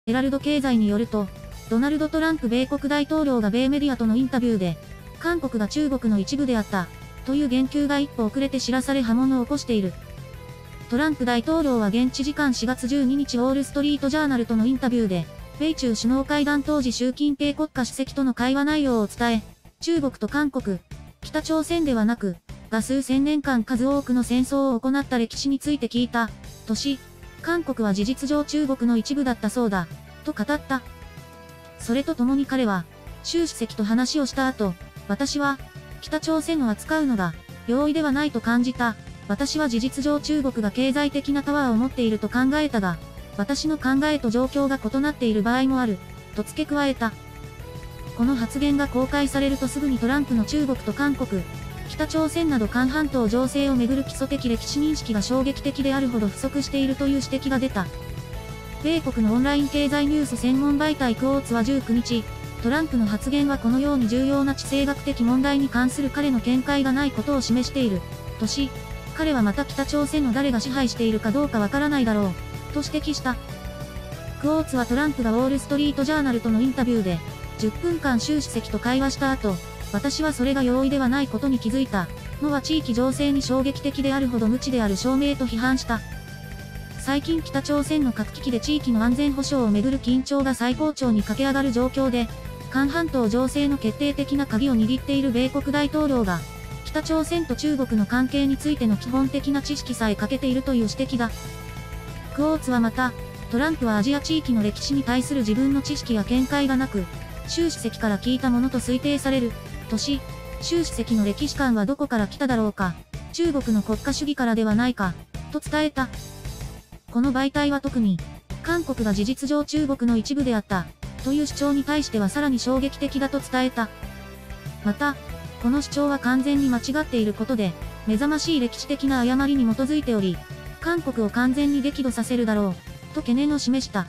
ヘラルド経済によると、ドナルド・トランプ米国大統領が米メディアとのインタビューで、韓国が中国の一部であった、という言及が一歩遅れて知らされ波紋を起こしている。トランプ大統領は現地時間4月12日ウォール・ストリート・ジャーナルとのインタビューで、米中首脳会談当時習近平国家主席との会話内容を伝え、中国と韓国、北朝鮮ではなく、が数千年間数多くの戦争を行った歴史について聞いた、とし、韓国は事実上中国の一部だったそうだ、と語った。それとともに彼は、習主席と話をした後、私は、北朝鮮を扱うのが、容易ではないと感じた。私は事実上中国が経済的なパワーを持っていると考えたが、私の考えと状況が異なっている場合もある、と付け加えた。この発言が公開されるとすぐにトランプの中国と韓国、北朝鮮など韓半島情勢をめぐる基礎的歴史認識が衝撃的であるほど不足しているという指摘が出た。米国のオンライン経済ニュース専門媒体クォーツは19日、トランプの発言はこのように重要な地政学的問題に関する彼の見解がないことを示している、とし、彼はまた北朝鮮の誰が支配しているかどうかわからないだろう、と指摘した。クォーツはトランプがウォール・ストリート・ジャーナルとのインタビューで、10分間習主席と会話した後、私はそれが容易ではないことに気づいたのは地域情勢に衝撃的であるほど無知である証明と批判した。最近北朝鮮の核危機で地域の安全保障をめぐる緊張が最高潮に駆け上がる状況で、韓半島情勢の決定的な鍵を握っている米国大統領が、北朝鮮と中国の関係についての基本的な知識さえ欠けているという指摘だ。クォーツはまた、トランプはアジア地域の歴史に対する自分の知識や見解がなく、習主席から聞いたものと推定される、とし、習主席の歴史観はどこから来ただろうか、中国の国家主義からではないか、と伝えた。この媒体は特に、韓国が事実上中国の一部であった、という主張に対してはさらに衝撃的だと伝えた。また、この主張は完全に間違っていることで、目覚ましい歴史的な誤りに基づいており、韓国を完全に激怒させるだろう、と懸念を示した。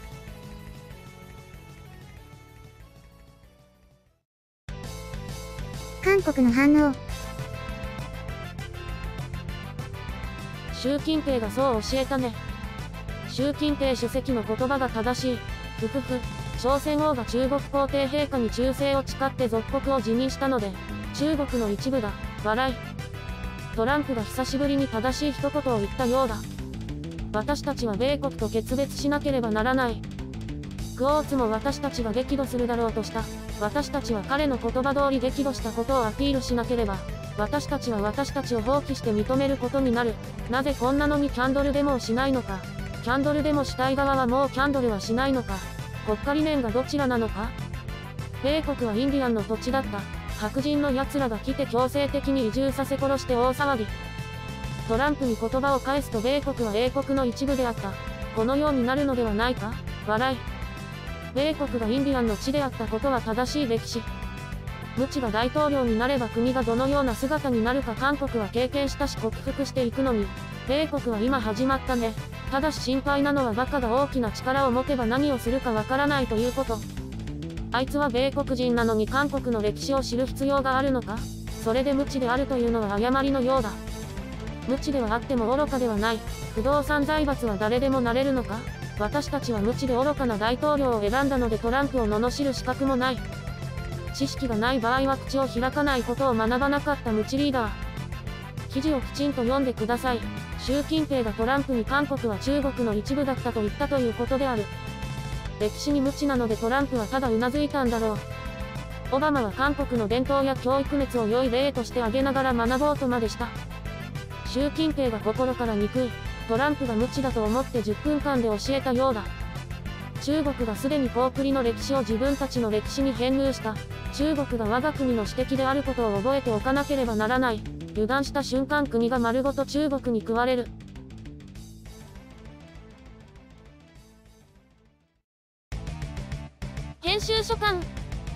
韓国の反応。 習近平がそう教えたね。習近平主席の言葉が正しい。ふふふ。朝鮮王が中国皇帝陛下に忠誠を誓って属国を辞任したので、中国の一部だ。笑い。トランプが久しぶりに正しい一言を言ったようだ。私たちは米国と決別しなければならない。クォーツも私たちが激怒するだろうとした。私たちは彼の言葉通り激怒したことをアピールしなければ、私たちは私たちを放棄して認めることになる。なぜこんなのにキャンドルデモをしないのか。キャンドルデモしたい側はもうキャンドルはしないのか。国家理念がどちらなのか。米国はインディアンの土地だった。白人の奴らが来て強制的に移住させ殺して大騒ぎ。トランプに言葉を返すと米国は英国の一部であった。このようになるのではないか。笑い。米国がインディアンの地であったことは正しい歴史。ムチが大統領になれば国がどのような姿になるか韓国は経験したし克服していくのに、米国は今始まったね。ただし心配なのはバカが大きな力を持てば何をするかわからないということ。あいつは米国人なのに韓国の歴史を知る必要があるのか。それで無知であるというのは誤りのようだ。無知ではあっても愚かではない。不動産財閥は誰でもなれるのか。私たちは無知で愚かな大統領を選んだのでトランプを罵る資格もない。知識がない場合は口を開かないことを学ばなかった無知リーダー。記事をきちんと読んでください。習近平がトランプに韓国は中国の一部だったと言ったということである。歴史に無知なのでトランプはただ頷いたんだろう。オバマは韓国の伝統や教育熱を良い例として挙げながら学ぼうとまでした。習近平が心から憎い。トランプが無知だと思って10分間で教えたようだ。中国がすでに高句麗の歴史を自分たちの歴史に編入した。中国が我が国の私的であることを覚えておかなければならない。油断した瞬間国が丸ごと中国に食われる。編集所官。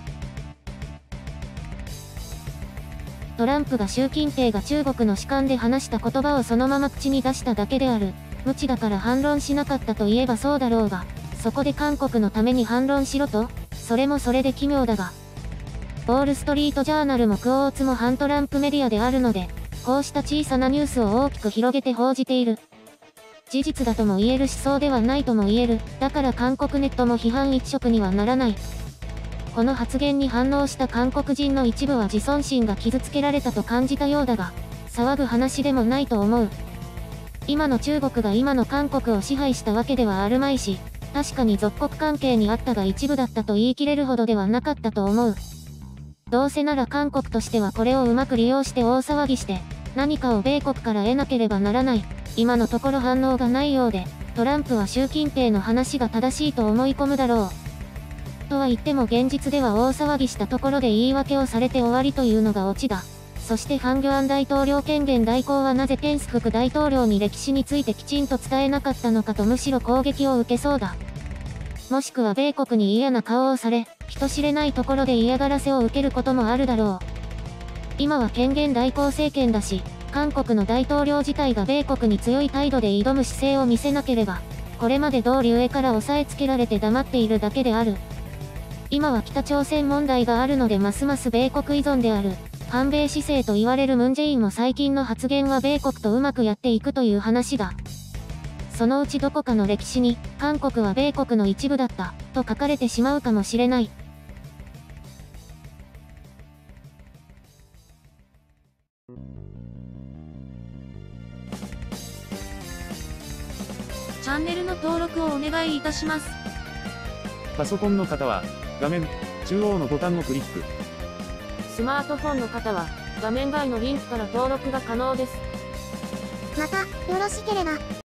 トランプが習近平が中国の主観で話した言葉をそのまま口に出しただけである。無知だから反論しなかったと言えばそうだろうが、そこで韓国のために反論しろと、それもそれで奇妙だが。ウォールストリートジャーナルもクォーツも反トランプメディアであるので、こうした小さなニュースを大きく広げて報じている。 事実だとも言えるしそうではないとも言える。だから韓国ネットも批判一色にはならない。この発言に反応した韓国人の一部は自尊心が傷つけられたと感じたようだが、騒ぐ話でもないと思う。今の中国が今の韓国を支配したわけではあるまいし、確かに属国関係にあったが一部だったと言い切れるほどではなかったと思う。どうせなら韓国としてはこれをうまく利用して大騒ぎして、何かを米国から得なければならない。今のところ反応がないようで、トランプは習近平の話が正しいと思い込むだろう。とは言っても現実では大騒ぎしたところで言い訳をされて終わりというのがオチだ。そしてハンギョアン大統領権限代行はなぜペンス副大統領に歴史についてきちんと伝えなかったのかとむしろ攻撃を受けそうだ。もしくは米国に嫌な顔をされ、人知れないところで嫌がらせを受けることもあるだろう。今は権限代行政権だし、韓国の大統領自体が米国に強い態度で挑む姿勢を見せなければ、これまで通り上から押さえつけられて黙っているだけである。今は北朝鮮問題があるのでますます米国依存である。反米姿勢と言われるムン・ジェインも最近の発言は米国とうまくやっていくという話だ。そのうちどこかの歴史に、韓国は米国の一部だった、と書かれてしまうかもしれない。 チャンネルの登録をお願いいたします。 パソコンの方は、画面中央のボタンをクリック。 スマートフォンの方は、画面外のリンクから登録が可能です。 また、よろしければ、